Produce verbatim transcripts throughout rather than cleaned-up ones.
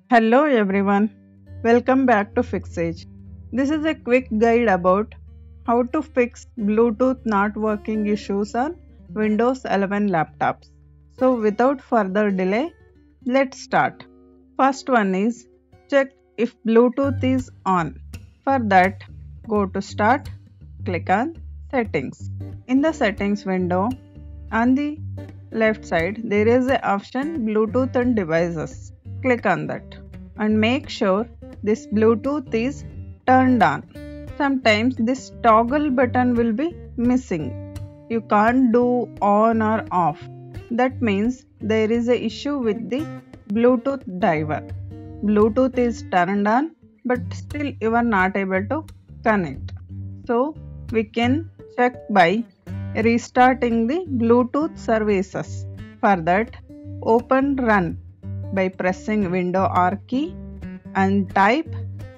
Hello everyone, welcome back to FixAge. This is a quick guide about how to fix Bluetooth not working issues on Windows eleven laptops. So without further delay, let's start. First one is check if Bluetooth is on. For that, go to Start, click on Settings. In the Settings window, on the left side, there is an option Bluetooth and Devices. Click on that and make sure this Bluetooth is turned on. Sometimes this toggle button will be missing. You can't do on or off. That means there is a issue with the Bluetooth driver. Bluetooth is turned on but still you are not able to connect. So we can check by restarting the Bluetooth services. For that, open Run by pressing Window R key and type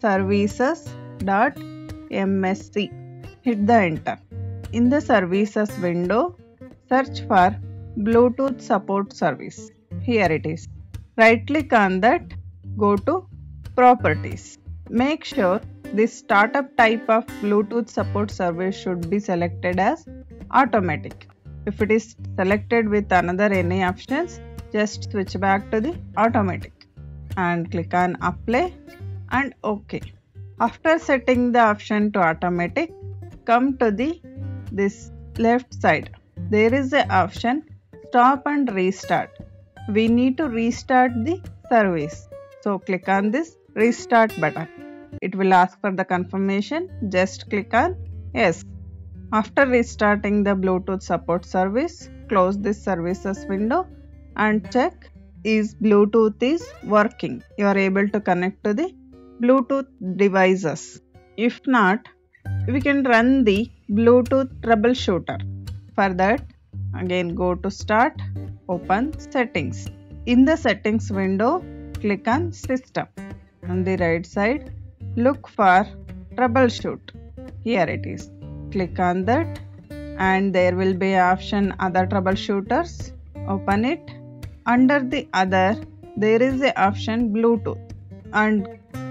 services.msc. Hit the enter. In the services window, search for Bluetooth support service. Here it is. Right click on that, go to Properties. Make sure this startup type of Bluetooth support service should be selected as automatic. If it is selected with another any options, just switch back to the automatic and click on Apply and OK. After setting the option to automatic, come to the this left side. There is a option Stop and Restart. We need to restart the service. So click on this Restart button. It will ask for the confirmation. Just click on Yes. After restarting the Bluetooth support service, close this services window and check is Bluetooth is working. You are able to connect to the Bluetooth devices. If not, we can run the Bluetooth Troubleshooter. For that, again go to Start, open Settings. In the Settings window, click on System. On the right side, look for Troubleshoot. Here it is. Click on that and there will be an option Other Troubleshooters. Open it. Under the Other, there is a option Bluetooth and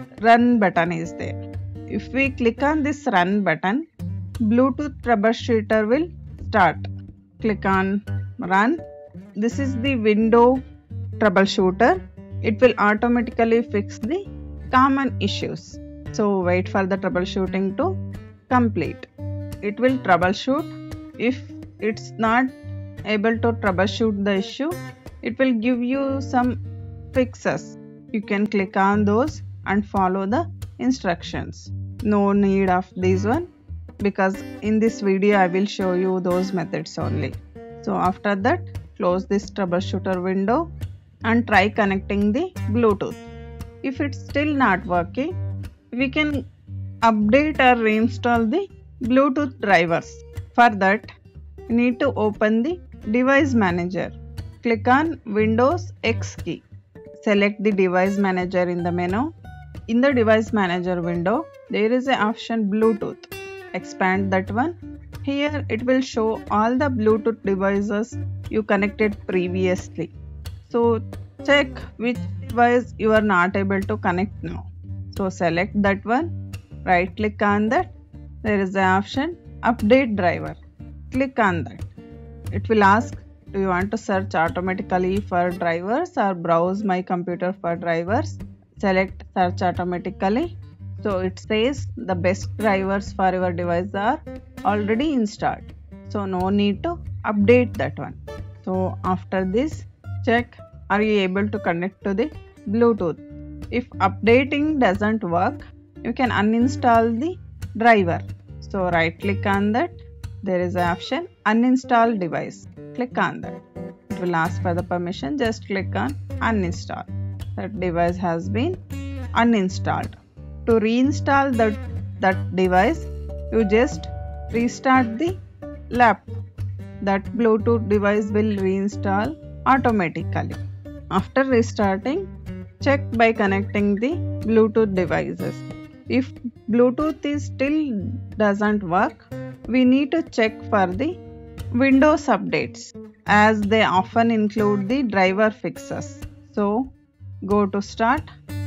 Run button is there. If we click on this Run button, Bluetooth Troubleshooter will start. Click on Run. This is the window troubleshooter. It will automatically fix the common issues. So wait for the troubleshooting to complete. It will troubleshoot. If it's not able to troubleshoot the issue, it will give you some fixes. You can click on those and follow the instructions. No need of this one because in this video I will show you those methods only. So after that, close this troubleshooter window and try connecting the Bluetooth. If it's still not working, we can update or reinstall the Bluetooth drivers. For that, you need to open the Device Manager. Click on Windows X key. Select the Device Manager in the menu. In the Device Manager window, there is an option Bluetooth. Expand that one. Here it will show all the Bluetooth devices you connected previously. So check which device you are not able to connect now. So select that one. Right click on that. There is an option Update Driver. Click on that. It will ask, do you want to search automatically for drivers or browse my computer for drivers? Select Search Automatically. So it says the best drivers for your device are already installed. So no need to update that one. So after this, check are you able to connect to the Bluetooth. If updating doesn't work, you can uninstall the driver. So right click on that. There is an option Uninstall Device. Click on that. It will ask for the permission. Just click on Uninstall. That device has been uninstalled. To reinstall that, that device, you just restart the laptop. That Bluetooth device will reinstall automatically. After restarting, check by connecting the Bluetooth devices. If Bluetooth is still doesn't work, we need to check for the Windows updates as they often include the driver fixes. So go to Start,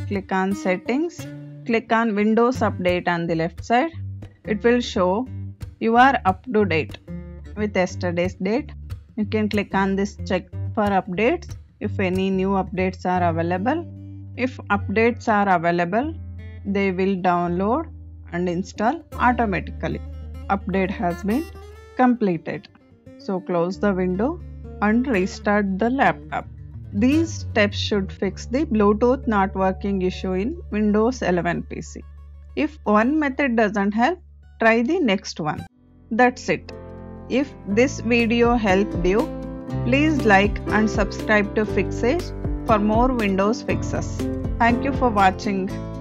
Click on Settings. Click on Windows Update on the left side. It will show you are up to date with yesterday's date. You can click on this check for updates if any new updates are available. If updates are available, they will download and install automatically. Update has been completed. So close the window and restart the laptop. These steps should fix the Bluetooth not working issue in Windows eleven P C. If one method doesn't help, try the next one. That's it. If this video helped you, please like and subscribe to Fixage for more Windows fixes. Thank you for watching.